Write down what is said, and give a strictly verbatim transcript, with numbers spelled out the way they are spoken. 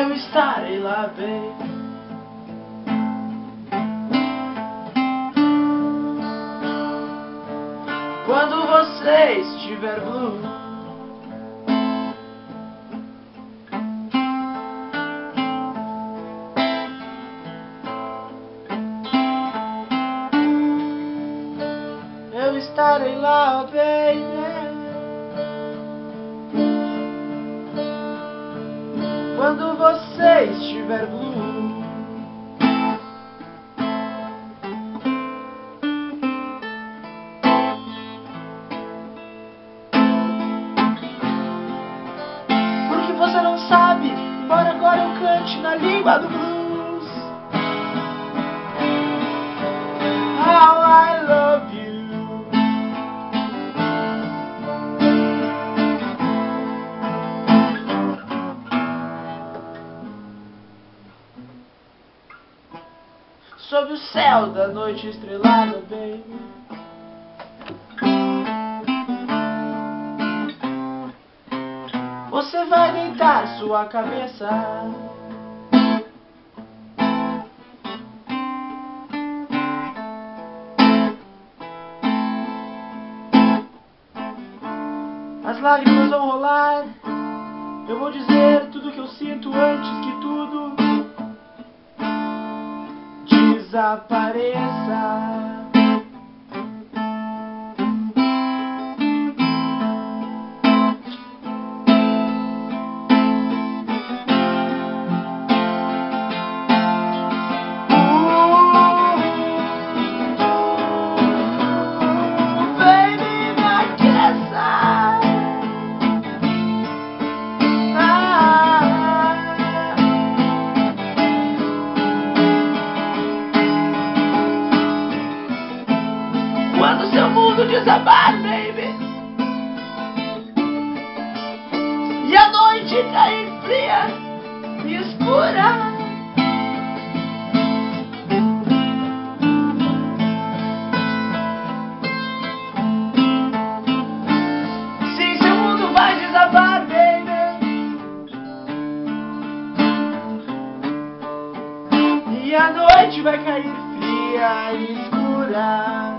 Eu estarei lá bem. Quando você estiver blue, eu estarei lá, baby. Quando você estiver blue, porque você não sabe, embora agora eu cante na língua do blues, how I love you. Sob o céu da noite estrelada, baby, você vai deitar sua cabeça as lágrimas vão rolar. Eu vou dizer tudo que eu sinto antes que tudo desapareça. Quando seu mundo desabar, baby, e a noite cair fria e escura, sim, seu mundo vai desabar, baby, e a noite vai cair fria e escura.